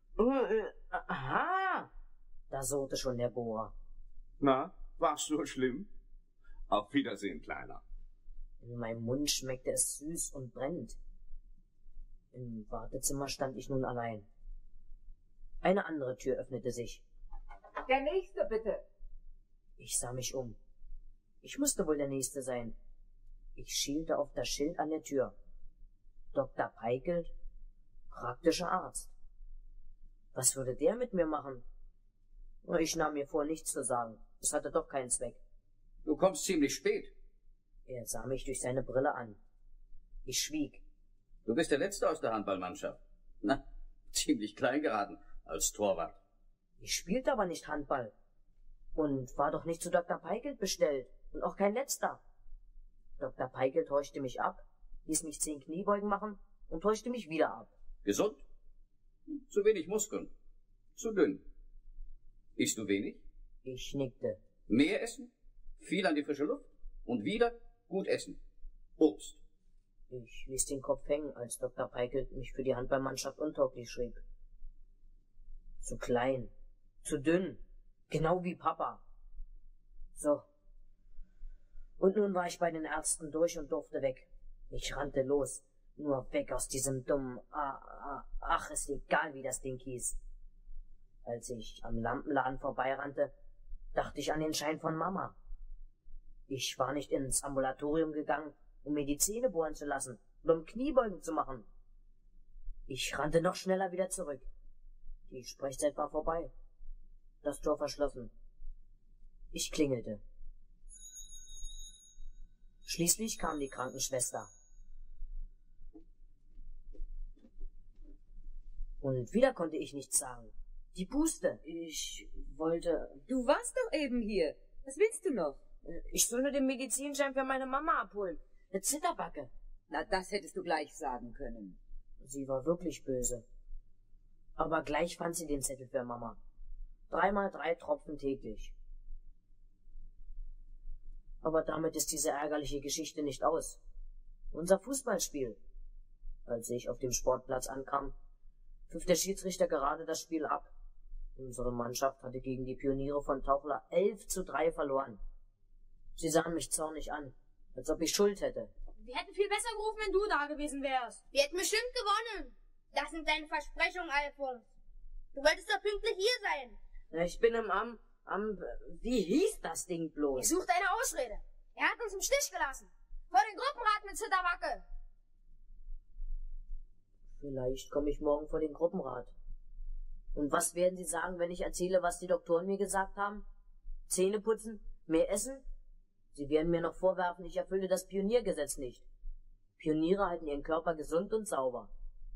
Aha, da surrte schon der Bohrer. Na, war's so schlimm? Auf Wiedersehen, Kleiner. In meinem Mund schmeckte es süß und brennend. Im Wartezimmer stand ich nun allein. Eine andere Tür öffnete sich. Der nächste, bitte. Ich sah mich um. Ich musste wohl der Nächste sein. Ich schielte auf das Schild an der Tür. Dr. Peikelt, praktischer Arzt. Was würde der mit mir machen? Ich nahm mir vor, nichts zu sagen. Es hatte doch keinen Zweck. Du kommst ziemlich spät. Er sah mich durch seine Brille an. Ich schwieg. Du bist der Letzte aus der Handballmannschaft. Na, ziemlich klein geraten als Torwart. Ich spielte aber nicht Handball. Und war doch nicht zu Dr. Peikelt bestellt. Und auch kein Letzter. Dr. Peikelt täuschte mich ab, ließ mich 10 Kniebeugen machen und täuschte mich wieder ab. Gesund? Zu wenig Muskeln. Zu dünn. Isst du wenig? Ich nickte. Mehr essen? Viel an die frische Luft? Und wieder gut essen. Obst. Ich ließ den Kopf hängen, als Dr. Peikelt mich für die Handballmannschaft untauglich schrieb. Zu klein. Zu dünn. Genau wie Papa. So. Und nun war ich bei den Ärzten durch und durfte weg. Ich rannte los. Nur weg aus diesem dummen... Ach, ist egal, wie das Ding hieß. Als ich am Lampenladen vorbeirannte, dachte ich an den Schein von Mama. Ich war nicht ins Ambulatorium gegangen, um mir die Zähne bohren zu lassen oder um Kniebeugen zu machen. Ich rannte noch schneller wieder zurück. Die Sprechzeit war vorbei. Das Tor verschlossen. Ich klingelte. Schließlich kam die Krankenschwester. Und wieder konnte ich nichts sagen. Die puste. Ich wollte... Du warst doch eben hier. Was willst du noch? Ich soll nur den Medizinschein für meine Mama abholen. Eine Zitterbacke. Na, das hättest du gleich sagen können. Sie war wirklich böse. Aber gleich fand sie den Zettel für Mama. 3x3 Tropfen täglich. Aber damit ist diese ärgerliche Geschichte nicht aus. Unser Fußballspiel. Als ich auf dem Sportplatz ankam, pfiff der Schiedsrichter gerade das Spiel ab. Unsere Mannschaft hatte gegen die Pioniere von Tauchler 11:3 verloren. Sie sahen mich zornig an, als ob ich Schuld hätte. Wir hätten viel besser gerufen, wenn du da gewesen wärst. Wir hätten bestimmt gewonnen. Das sind deine Versprechungen, Alfons. Du wolltest doch pünktlich hier sein. Ich bin wie hieß das Ding bloß? Ich suchte eine Ausrede. Er hat uns im Stich gelassen. Vor den Gruppenrat mit Zitterbacke. Vielleicht komme ich morgen vor den Gruppenrat. Und was werden Sie sagen, wenn ich erzähle, was die Doktoren mir gesagt haben? Zähne putzen? Mehr essen? Sie werden mir noch vorwerfen, ich erfülle das Pioniergesetz nicht. Pioniere halten ihren Körper gesund und sauber.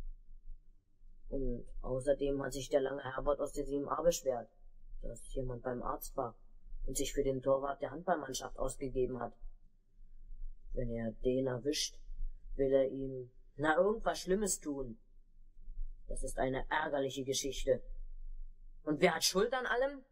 Und außerdem hat sich der lange Herbert aus der 7a beschwert, dass jemand beim Arzt war und sich für den Torwart der Handballmannschaft ausgegeben hat. Wenn er den erwischt, will er ihm, irgendwas Schlimmes tun. Das ist eine ärgerliche Geschichte. Und wer hat Schuld an allem?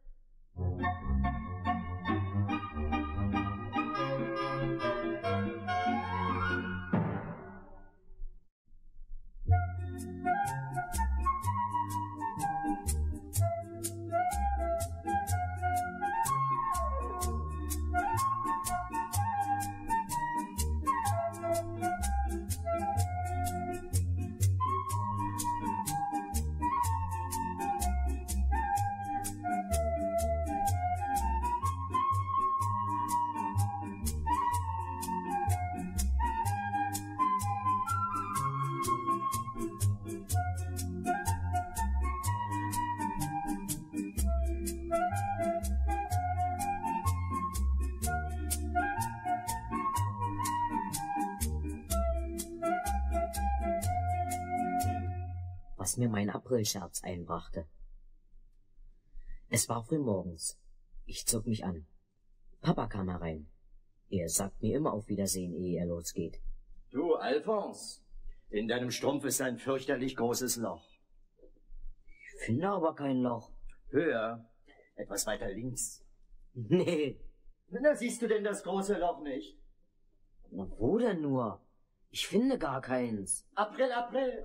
Was mir mein Aprilscherz einbrachte. Es war früh morgens. Ich zog mich an. Papa kam herein. Er sagt mir immer auf Wiedersehen, ehe er losgeht. Du, Alfons, in deinem Strumpf ist ein fürchterlich großes Loch. Ich finde aber kein Loch. Höher, etwas weiter links. Nee. Na, siehst du denn das große Loch nicht? Na, wo denn nur? Ich finde gar keins. April, April.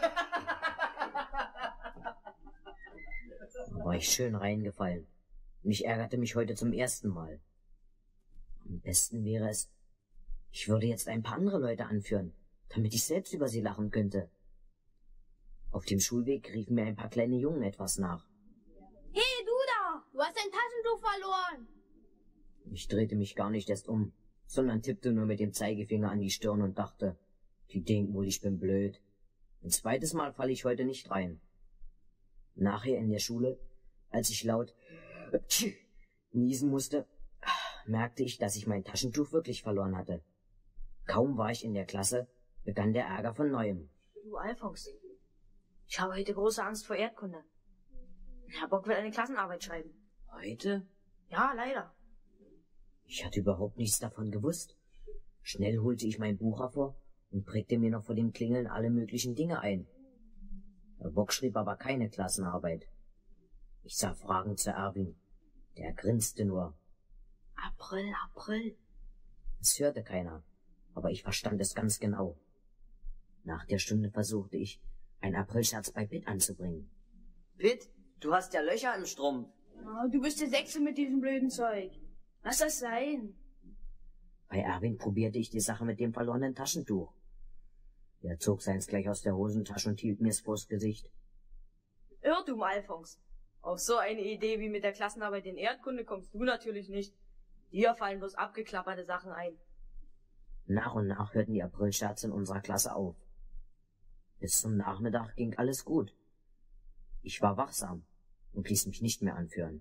Da war ich schön reingefallen. Und ich ärgerte mich heute zum ersten Mal. Am besten wäre es, ich würde jetzt ein paar andere Leute anführen, damit ich selbst über sie lachen könnte. Auf dem Schulweg riefen mir ein paar kleine Jungen etwas nach. Hey, du da! Du hast dein Taschentuch verloren! Ich drehte mich gar nicht erst um, sondern tippte nur mit dem Zeigefinger an die Stirn und dachte, die denken wohl, ich bin blöd. Ein zweites Mal falle ich heute nicht rein. Nachher in der Schule, als ich laut niesen musste, merkte ich, dass ich mein Taschentuch wirklich verloren hatte. Kaum war ich in der Klasse, begann der Ärger von Neuem. Du, Alfons, ich habe heute große Angst vor Erdkunde. Herr Bock will eine Klassenarbeit schreiben. Heute? Ja, leider. Ich hatte überhaupt nichts davon gewusst. Schnell holte ich mein Buch hervor und prägte mir noch vor dem Klingeln alle möglichen Dinge ein. Herr Bock schrieb aber keine Klassenarbeit. Ich sah fragend zu Erwin. Der grinste nur. April, April. Es hörte keiner, aber ich verstand es ganz genau. Nach der Stunde versuchte ich, einen Aprilscherz bei Pitt anzubringen. Pitt, du hast ja Löcher im Strumpf. Oh, du bist der Sechste mit diesem blöden Zeug. Lass das sein. Bei Erwin probierte ich die Sache mit dem verlorenen Taschentuch. Er zog seins gleich aus der Hosentasche und hielt mir's vors Gesicht. Irrtum, Alfons. Auf so eine Idee wie mit der Klassenarbeit in Erdkunde kommst du natürlich nicht. Dir fallen bloß abgeklapperte Sachen ein. Nach und nach hörten die Aprilscherze in unserer Klasse auf. Bis zum Nachmittag ging alles gut. Ich war wachsam und ließ mich nicht mehr anführen.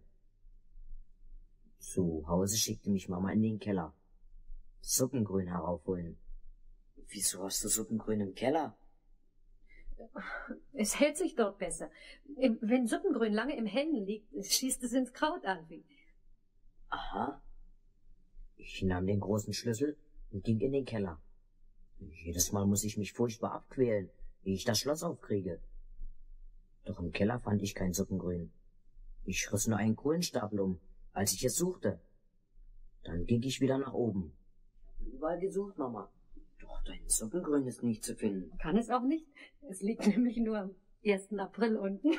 Zu Hause schickte mich Mama in den Keller. Suppengrün heraufholen. Wieso hast du Suppengrün im Keller? Es hält sich dort besser. Wenn Suppengrün lange im Hellen liegt, schießt es ins Kraut an. Aha. Ich nahm den großen Schlüssel und ging in den Keller. Jedes Mal muss ich mich furchtbar abquälen, wie ich das Schloss aufkriege. Doch im Keller fand ich kein Suppengrün. Ich riss nur einen Kohlenstapel um, als ich es suchte. Dann ging ich wieder nach oben. Ich habe überall gesucht, Mama. Doch dein Suppengrün ist nicht zu finden. Kann es auch nicht. Es liegt nämlich nur am 1. April unten.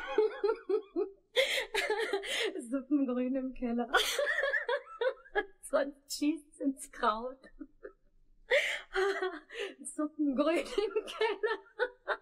Suppengrün im Keller. Sonst schießt es ins Kraut. Suppengrün im Keller.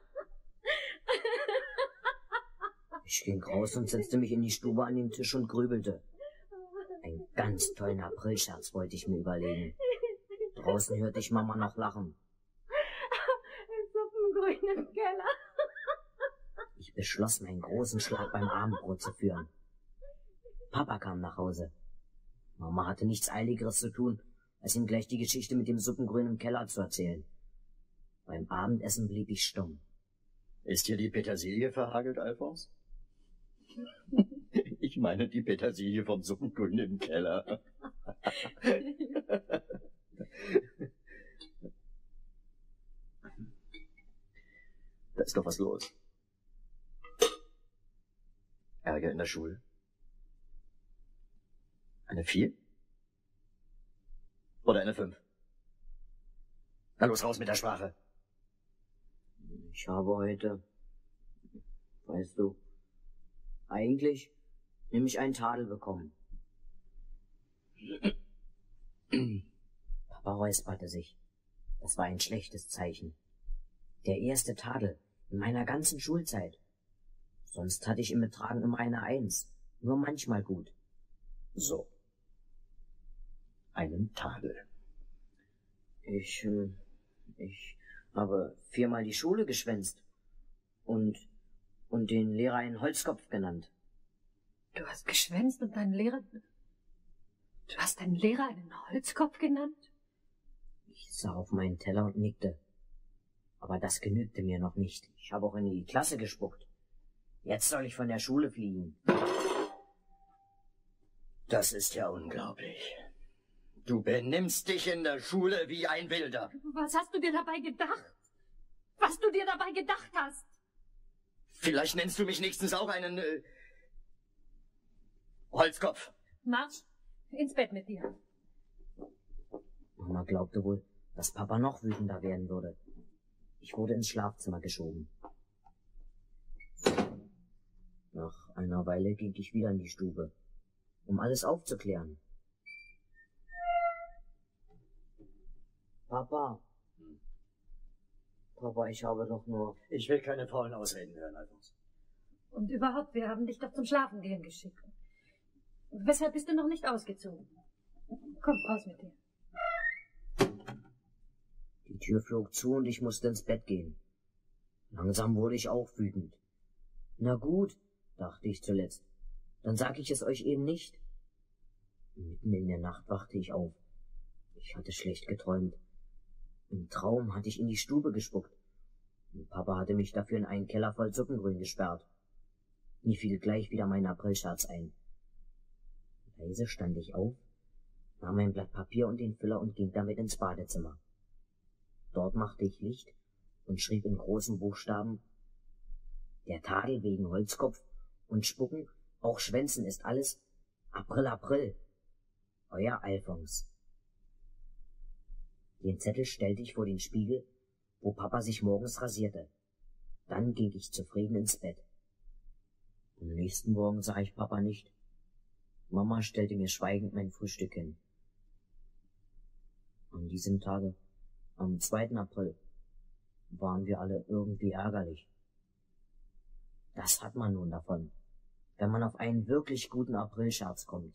Ich ging raus und setzte mich in die Stube an den Tisch und grübelte. Einen ganz tollen Aprilscherz wollte ich mir überlegen. Draußen hörte ich Mama noch lachen. Suppengrün im Keller. Ich beschloss, meinen großen Schlag beim Abendbrot zu führen. Papa kam nach Hause. Mama hatte nichts Eiligeres zu tun, als ihm gleich die Geschichte mit dem Suppengrün im Keller zu erzählen. Beim Abendessen blieb ich stumm. Ist dir die Petersilie verhagelt, Alfons? Ich meine die Petersilie vom Suppengrün im Keller. Da ist doch was los. Ärger in der Schule. Eine 4? Oder eine 5? Na los, raus mit der Sprache. Ich habe heute, weißt du, eigentlich nämlich einen Tadel bekommen. Papa räusperte sich. Das war ein schlechtes Zeichen. Der erste Tadel in meiner ganzen Schulzeit. Sonst hatte ich im Betragen immer eine 1, nur manchmal gut. So. Einen Tadel. Ich habe 4-mal die Schule geschwänzt und den Lehrer einen Holzkopf genannt. Du hast geschwänzt und deinen Lehrer... Du hast deinen Lehrer einen Holzkopf genannt? Ich sah auf meinen Teller und nickte. Aber das genügte mir noch nicht. Ich habe auch in die Klasse gespuckt. Jetzt soll ich von der Schule fliegen. Das ist ja unglaublich. Du benimmst dich in der Schule wie ein Wilder. Was hast du dir dabei gedacht? Was du dir dabei gedacht hast? Vielleicht nennst du mich nächstens auch einen Holzkopf. Marsch, ins Bett mit dir. Mama glaubte wohl, dass Papa noch wütender werden würde. Ich wurde ins Schlafzimmer geschoben. Nach einer Weile ging ich wieder in die Stube, um alles aufzuklären. Papa, ich habe doch nur... Ich will keine faulen Ausreden hören, Alfons. Und überhaupt, wir haben dich doch zum Schlafengehen geschickt. Weshalb bist du noch nicht ausgezogen? Komm, raus mit dir. Die Tür flog zu und ich musste ins Bett gehen. Langsam wurde ich auch wütend. Na gut, dachte ich zuletzt, dann sag ich es euch eben nicht. Mitten in der Nacht wachte ich auf. Ich hatte schlecht geträumt. Im Traum hatte ich in die Stube gespuckt. Und Papa hatte mich dafür in einen Keller voll Suppengrün gesperrt. Mir fiel gleich wieder mein Aprilscherz ein. Leise stand ich auf, nahm ein Blatt Papier und den Füller und ging damit ins Badezimmer. Dort machte ich Licht und schrieb in großen Buchstaben: Der Tadel wegen Holzkopf und Spucken, auch Schwänzen ist alles. April, April. Euer Alfons. Den Zettel stellte ich vor den Spiegel, wo Papa sich morgens rasierte. Dann ging ich zufrieden ins Bett. Am nächsten Morgen sah ich Papa nicht. Mama stellte mir schweigend mein Frühstück hin. An diesem Tage, am 2. April, waren wir alle irgendwie ärgerlich. Das hat man nun davon, wenn man auf einen wirklich guten Aprilscherz kommt.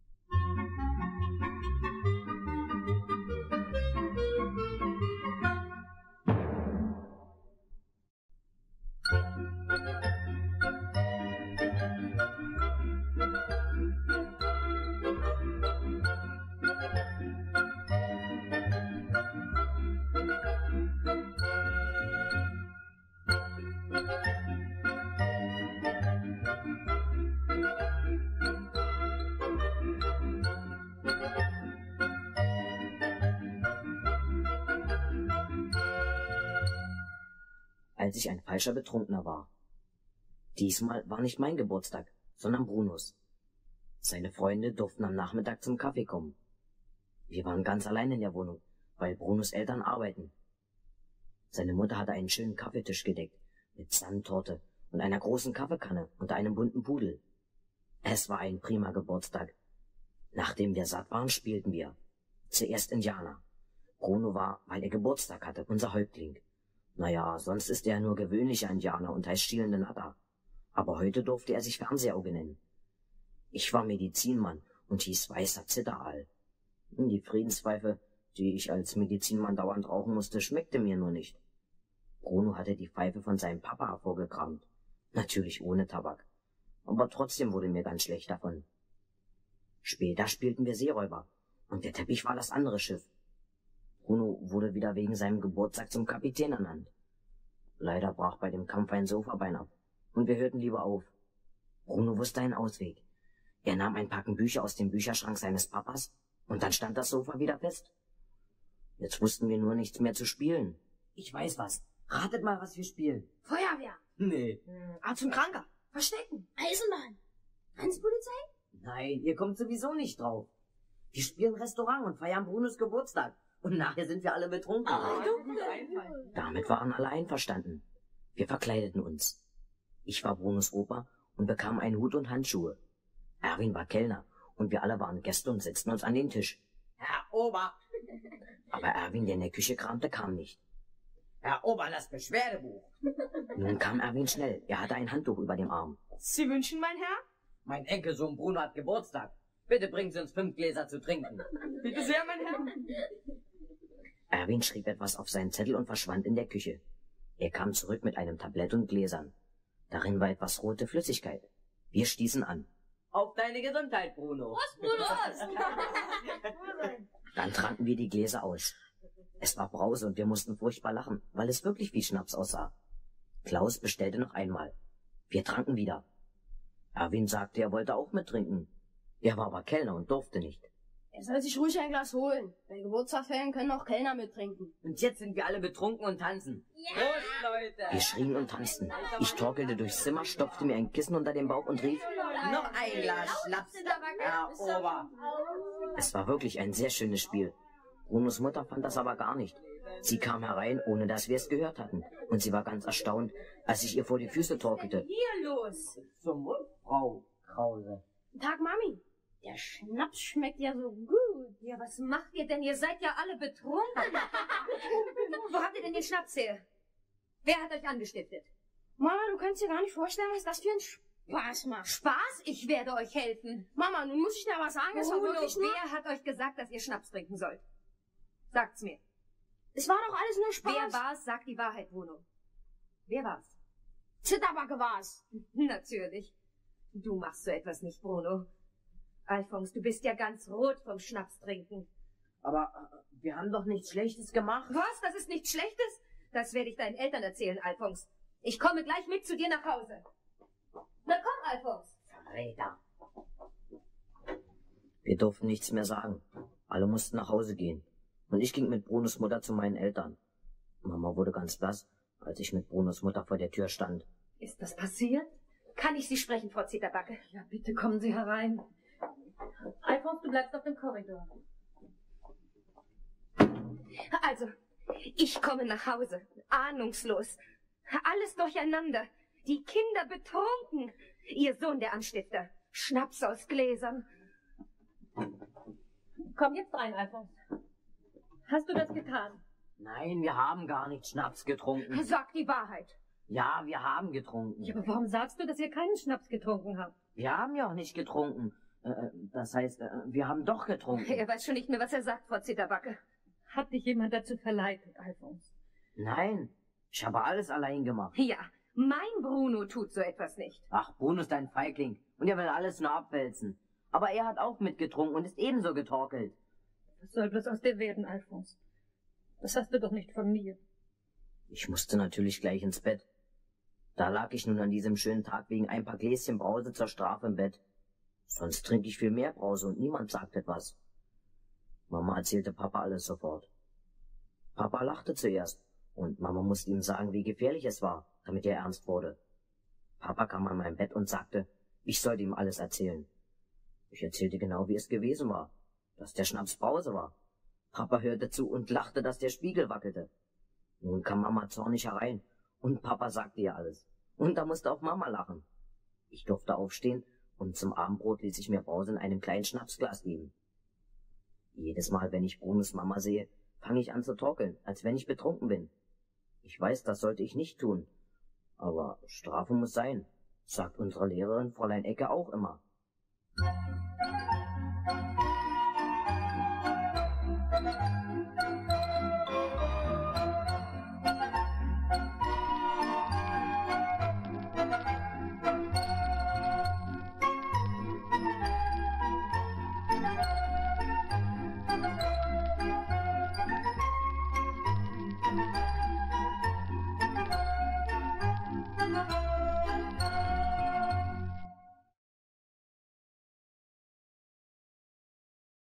Als ich ein falscher Betrunkener war. Diesmal war nicht mein Geburtstag, sondern Brunos. Seine Freunde durften am Nachmittag zum Kaffee kommen. Wir waren ganz allein in der Wohnung, weil Brunos Eltern arbeiten. Seine Mutter hatte einen schönen Kaffeetisch gedeckt, mit Sandtorte und einer großen Kaffeekanne und einem bunten Pudel. Es war ein prima Geburtstag. Nachdem wir satt waren, spielten wir. Zuerst Indianer. Bruno war, weil er Geburtstag hatte, unser Häuptling. Naja, sonst ist er nur gewöhnlicher Indianer und heißt schielende Natter. Aber heute durfte er sich Fernsehauge nennen. Ich war Medizinmann und hieß weißer Zitteraal. Die Friedenspfeife, die ich als Medizinmann dauernd rauchen musste, schmeckte mir nur nicht. Bruno hatte die Pfeife von seinem Papa hervorgekramt. Natürlich ohne Tabak. Aber trotzdem wurde mir ganz schlecht davon. Später spielten wir Seeräuber und der Teppich war das andere Schiff. Bruno wurde wieder wegen seinem Geburtstag zum Kapitän ernannt. Leider brach bei dem Kampf ein Sofabein ab, und wir hörten lieber auf. Bruno wusste einen Ausweg. Er nahm ein Packen Bücher aus dem Bücherschrank seines Papas, und dann stand das Sofa wieder fest. Jetzt wussten wir nur nichts mehr zu spielen. Ich weiß was. Ratet mal, was wir spielen. Feuerwehr. Nee. Arzt und Kranker. Verstecken. Eisenbahn. Grenzpolizei? Nein, ihr kommt sowieso nicht drauf. Wir spielen Restaurant und feiern Brunos Geburtstag. Und nachher sind wir alle betrunken. Damit waren alle einverstanden. Wir verkleideten uns. Ich war Brunos Opa und bekam einen Hut und Handschuhe. Erwin war Kellner und wir alle waren Gäste und setzten uns an den Tisch. Herr Ober! Aber Erwin, der in der Küche kramte, kam nicht. Herr Ober, das Beschwerdebuch! Nun kam Erwin schnell. Er hatte ein Handtuch über dem Arm. Sie wünschen, mein Herr? Mein Enkelsohn Bruno hat Geburtstag. Bitte bringen Sie uns 5 Gläser zu trinken. Bitte sehr, mein Herr. Erwin schrieb etwas auf seinen Zettel und verschwand in der Küche. Er kam zurück mit einem Tablett und Gläsern. Darin war etwas rote Flüssigkeit. Wir stießen an. Auf deine Gesundheit, Bruno. Prost, Bruno! Dann tranken wir die Gläser aus. Es war Brause und wir mussten furchtbar lachen, weil es wirklich wie Schnaps aussah. Klaus bestellte noch einmal. Wir tranken wieder. Erwin sagte, er wollte auch mittrinken. Er war aber Kellner und durfte nicht. Er soll sich ruhig ein Glas holen. Bei Geburtstagsfeiern können auch Kellner mittrinken. Und jetzt sind wir alle betrunken und tanzen. Ja. Prost, Leute! Wir schrien und tanzten. Ich torkelte durchs Zimmer, stopfte mir ein Kissen unter den Bauch und rief: Noch ein Glas Schnaps, Herr Ober! Es war wirklich ein sehr schönes Spiel. Brunos Mutter fand das aber gar nicht. Sie kam herein, ohne dass wir es gehört hatten. Und sie war ganz erstaunt, als ich ihr vor die Füße torkelte. Hier los! Zum Mund, Frau Krause. Guten Tag, Mami. Der Schnaps schmeckt ja so gut. Ja, was macht ihr denn? Ihr seid ja alle betrunken. Wo habt ihr denn den Schnaps her? Wer hat euch angestiftet? Mama, du kannst dir gar nicht vorstellen, was das für ein Spaß macht. Spaß? Ich werde euch helfen. Mama, nun muss ich dir aber sagen, es war Bruno, wirklich nur... wer hat euch gesagt, dass ihr Schnaps trinken sollt? Sagt's mir. Es war doch alles nur Spaß. Wer war's? Sag die Wahrheit, Bruno. Wer war's? Zitterbacke war's. Natürlich. Du machst so etwas nicht, Bruno. Alfons, du bist ja ganz rot vom Schnaps trinken. Aber wir haben doch nichts Schlechtes gemacht. Was? Das ist nichts Schlechtes? Das werde ich deinen Eltern erzählen, Alfons. Ich komme gleich mit zu dir nach Hause. Na komm, Alfons. Verräter. Wir durften nichts mehr sagen. Alle mussten nach Hause gehen. Und ich ging mit Brunos Mutter zu meinen Eltern. Mama wurde ganz blass, als ich mit Brunos Mutter vor der Tür stand. Ist das passiert? Kann ich Sie sprechen, Frau Zitterbacke? Ja, bitte kommen Sie herein. Alfons, du bleibst auf dem Korridor. Also, ich komme nach Hause, ahnungslos. Alles durcheinander. Die Kinder betrunken. Ihr Sohn, der Anstifter. Schnaps aus Gläsern. Komm jetzt rein, Alfons. Hast du das getan? Nein, wir haben gar nicht Schnaps getrunken. Sag die Wahrheit. Ja, wir haben getrunken. Ja, aber warum sagst du, dass ihr keinen Schnaps getrunken habt? Wir haben ja auch nicht getrunken. Das heißt, wir haben doch getrunken. Er weiß schon nicht mehr, was er sagt, Frau Zitterbacke. Hat dich jemand dazu verleitet, Alfons? Nein, ich habe alles allein gemacht. Ja, mein Bruno tut so etwas nicht. Ach, Bruno ist ein Feigling und er will alles nur abwälzen. Aber er hat auch mitgetrunken und ist ebenso getorkelt. Was soll bloß aus dir werden, Alfons? Das hast du doch nicht von mir. Ich musste natürlich gleich ins Bett. Da lag ich nun an diesem schönen Tag wegen ein paar Gläschen Brause zur Strafe im Bett. Sonst trinke ich viel mehr Brause und niemand sagt etwas. Mama erzählte Papa alles sofort. Papa lachte zuerst und Mama musste ihm sagen, wie gefährlich es war, damit er ernst wurde. Papa kam an mein Bett und sagte, ich sollte ihm alles erzählen. Ich erzählte genau, wie es gewesen war, dass der Schnaps Brause war. Papa hörte zu und lachte, dass der Spiegel wackelte. Nun kam Mama zornig herein und Papa sagte ihr alles. Und da musste auch Mama lachen. Ich durfte aufstehen und zum Abendbrot ließ ich mir Brause in einem kleinen Schnapsglas geben. Jedes Mal, wenn ich Brunos Mama sehe, fange ich an zu torkeln, als wenn ich betrunken bin. Ich weiß, das sollte ich nicht tun. Aber Strafe muss sein, sagt unsere Lehrerin Fräulein Ecke auch immer.